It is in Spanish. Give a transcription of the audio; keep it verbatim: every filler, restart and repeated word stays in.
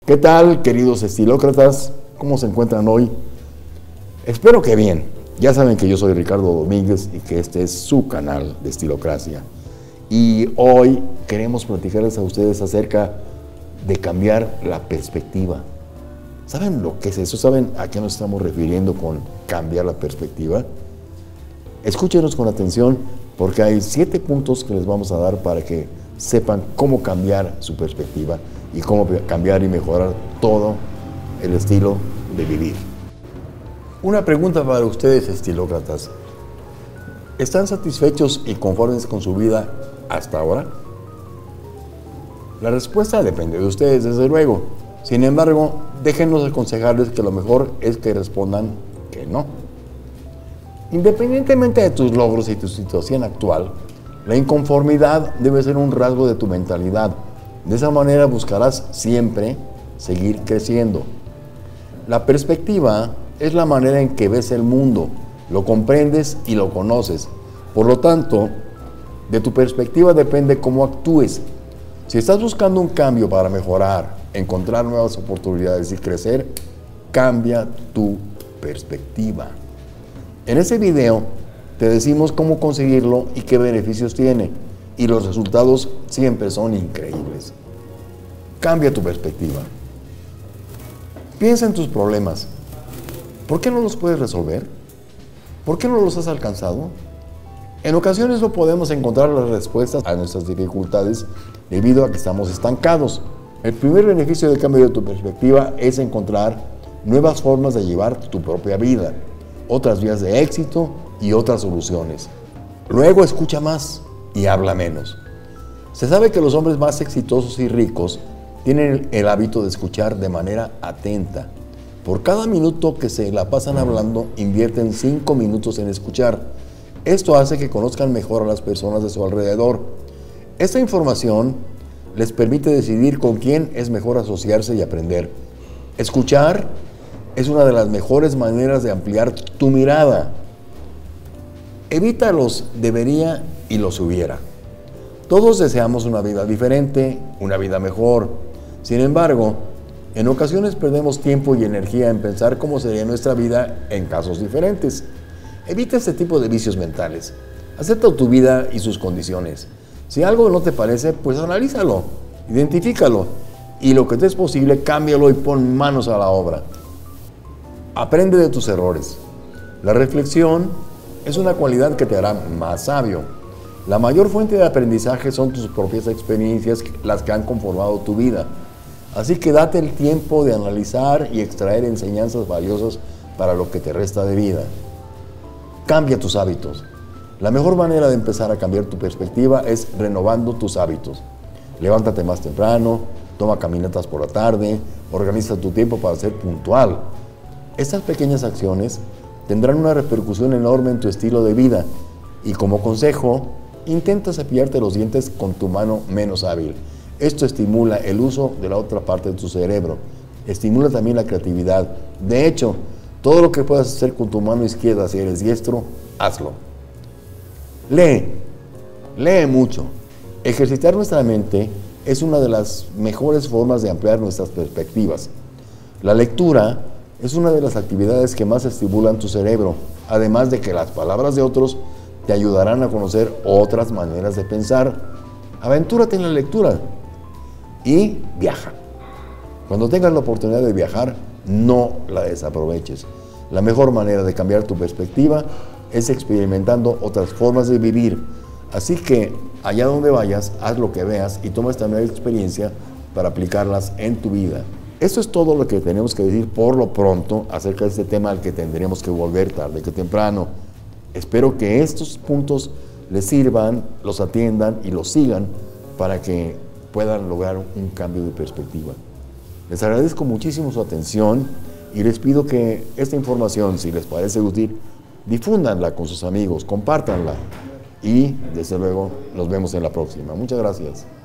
¿Qué tal, queridos estilócratas? ¿Cómo se encuentran hoy? Espero que bien. Ya saben que yo soy Ricardo Domínguez y que este es su canal de Estilocracia. Y hoy queremos platicarles a ustedes acerca de cambiar la perspectiva. ¿Saben lo que es eso? ¿Saben a qué nos estamos refiriendo con cambiar la perspectiva? Escúchenos con atención porque hay siete puntos que les vamos a dar para que sepan cómo cambiar su perspectiva y cómo cambiar y mejorar todo el estilo de vivir. Una pregunta para ustedes, estilócratas. ¿Están satisfechos y conformes con su vida hasta ahora? La respuesta depende de ustedes, desde luego. Sin embargo, déjenos aconsejarles que lo mejor es que respondan que no. Independientemente de tus logros y tu situación actual, la inconformidad debe ser un rasgo de tu mentalidad. De esa manera buscarás siempre seguir creciendo. La perspectiva es la manera en que ves el mundo, lo comprendes y lo conoces. Por lo tanto, de tu perspectiva depende cómo actúes. Si estás buscando un cambio para mejorar, encontrar nuevas oportunidades y crecer, cambia tu perspectiva. En este video te decimos cómo conseguirlo y qué beneficios tiene, y los resultados siempre son increíbles. Cambia tu perspectiva. Piensa en tus problemas. ¿Por qué no los puedes resolver? ¿Por qué no los has alcanzado? En ocasiones no podemos encontrar las respuestas a nuestras dificultades debido a que estamos estancados. El primer beneficio del cambio de tu perspectiva es encontrar nuevas formas de llevar tu propia vida, otras vías de éxito y otras soluciones. Luego escucha más y habla menos. Se sabe que los hombres más exitosos y ricos tienen el hábito de escuchar de manera atenta. Por cada minuto que se la pasan hablando, invierten cinco minutos en escuchar. Esto hace que conozcan mejor a las personas de su alrededor. Esta información les permite decidir con quién es mejor asociarse y aprender. Escuchar es una de las mejores maneras de ampliar tu mirada. Evita los debería y los hubiera. Todos deseamos una vida diferente, una vida mejor. Sin embargo, en ocasiones perdemos tiempo y energía en pensar cómo sería nuestra vida en casos diferentes. Evita este tipo de vicios mentales. Acepta tu vida y sus condiciones. Si algo no te parece, pues analízalo, identifícalo y lo que te es posible, cámbialo y pon manos a la obra. Aprende de tus errores. La reflexión es una cualidad que te hará más sabio. La mayor fuente de aprendizaje son tus propias experiencias, las que han conformado tu vida. Así que date el tiempo de analizar y extraer enseñanzas valiosas para lo que te resta de vida. Cambia tus hábitos. La mejor manera de empezar a cambiar tu perspectiva es renovando tus hábitos. Levántate más temprano, toma caminatas por la tarde, organiza tu tiempo para ser puntual. Estas pequeñas acciones tendrán una repercusión enorme en tu estilo de vida y como consejo, intenta cepillarte los dientes con tu mano menos hábil. Esto estimula el uso de la otra parte de tu cerebro. Estimula también la creatividad. De hecho, todo lo que puedas hacer con tu mano izquierda si eres diestro, hazlo. Lee. Lee mucho. Ejercitar nuestra mente es una de las mejores formas de ampliar nuestras perspectivas. La lectura es una de las actividades que más estimulan tu cerebro, además de que las palabras de otros te ayudarán a conocer otras maneras de pensar. Aventúrate en la lectura y viaja. Cuando tengas la oportunidad de viajar, no la desaproveches. La mejor manera de cambiar tu perspectiva es experimentando otras formas de vivir. Así que allá donde vayas, haz lo que veas y toma esta nueva experiencia para aplicarlas en tu vida. Esto es todo lo que tenemos que decir por lo pronto acerca de este tema al que tendremos que volver tarde que temprano. Espero que estos puntos les sirvan, los atiendan y los sigan para que puedan lograr un cambio de perspectiva. Les agradezco muchísimo su atención y les pido que esta información, si les parece útil, difúndanla con sus amigos, compártanla y desde luego nos vemos en la próxima. Muchas gracias.